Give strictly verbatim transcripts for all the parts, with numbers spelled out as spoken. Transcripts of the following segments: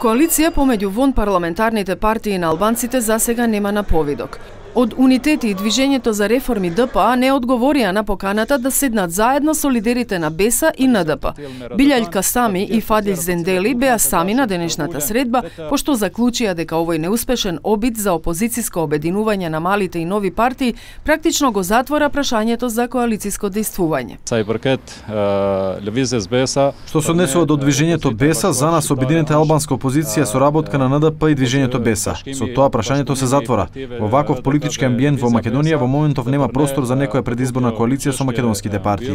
Коалиција помеѓу вонпарламентарните партии на албанците засега нема на повидок. Од Унитет и Движењето за реформи Д П А не одговорија на поканата да седнат заедно со лидерите на Б С и Н Д П. Билјаљ Касами и Фадил Зендели беа сами на денешната средба, пошто заклучија дека овој неуспешен обид за опозицијско обединување на малите и нови партии практично го затвора прашањето за коалициско дејствување. Што се однесува до Движењето Б С, за нас обединета албанска опозиција соработка на Н Д П и Движењето Б С. Со тоа прашањето се затвора. Во ваков политички амбиент во Македонија во моментов нема простор за некоја предизборна коалиција со македонските партии.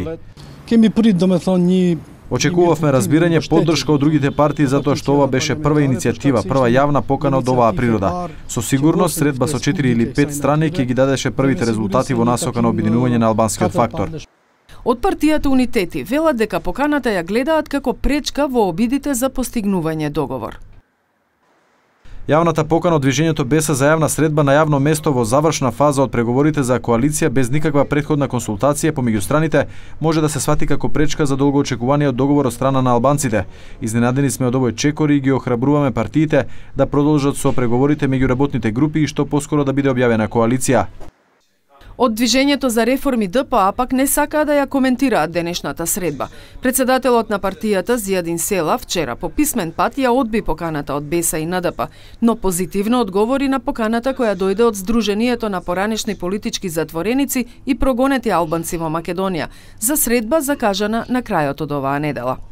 Очекувавме разбирање, поддршка од другите партии затоа што ова беше прва иницијатива, прва јавна покана од оваа природа. Со сигурност средба со четири или пет страни ќе ги дадеше првите резултати во насока на обединување на албанскиот фактор. Од партијата Унитети велат дека поканата ја гледаат како пречка во обидите за постигнување договор. Јавната покана од Движењето Б С за јавна средба на јавно место во завршна фаза од преговорите за коалиција без никаква претходна консултација помеѓу страните може да се свати како пречка за долгоочекуваниот договор од страна на албанците. Изненадени сме од овој чекор и ги охрабруваме партиите да продолжат со преговорите меѓу работните групи и што поскоро да биде објавена коалиција. Од Движењето за реформи Д П А пак не сакаа да ја коментираат денешната средба. Председателот на партијата Зијадин Села вчера по писмен пат ја одби поканата од Б С и Н Д П, но позитивно одговори на поканата која дојде од Сдруженијето на поранешни политички затвореници и прогонети албанци во Македонија за средба закажана на крајот од оваа недела.